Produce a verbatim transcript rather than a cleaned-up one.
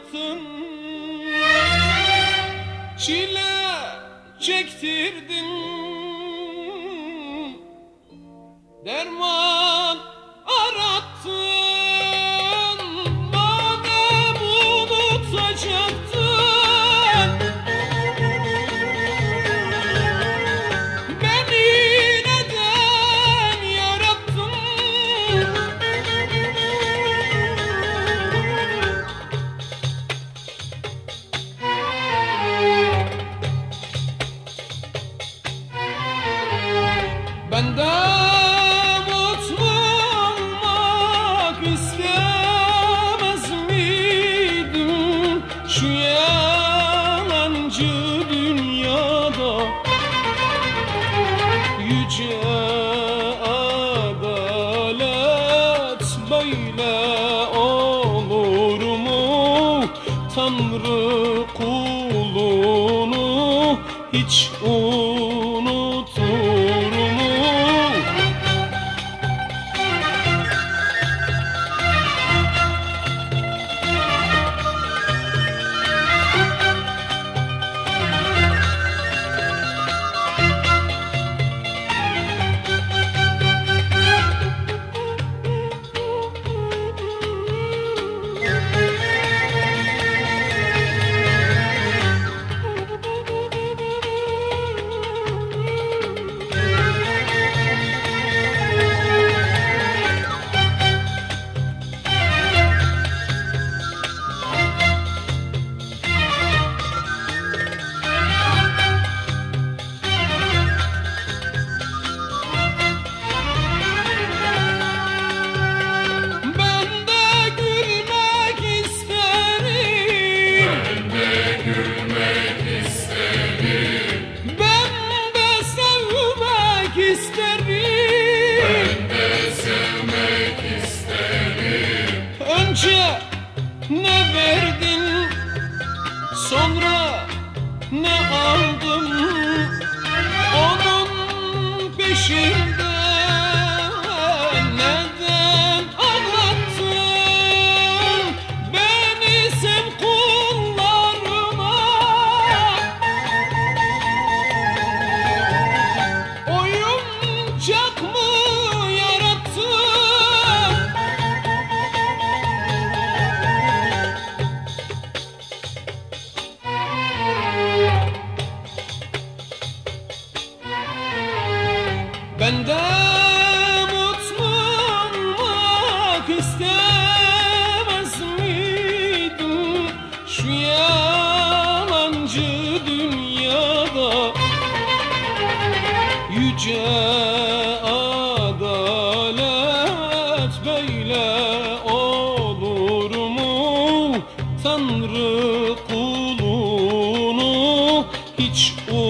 yarattın, çile çektirdin, derman arattın. Madem unutacaktın, beni neden yarattın? Ben de mutlu olmak istemez miydim şu yalancı dünyada? Yüce adalet böyle olur mu? Tanrı kulunu hiç unutur mu? Ne verdin, sonra ne aldım, onun peşinde neden ağlattın beni sen kullarına? Oyuncak mı yarattın? Ben de mutlu olmak istemez miydim şu yalancı dünyada? Yüce adalet böyle olur mu? Tanrı kulunu hiç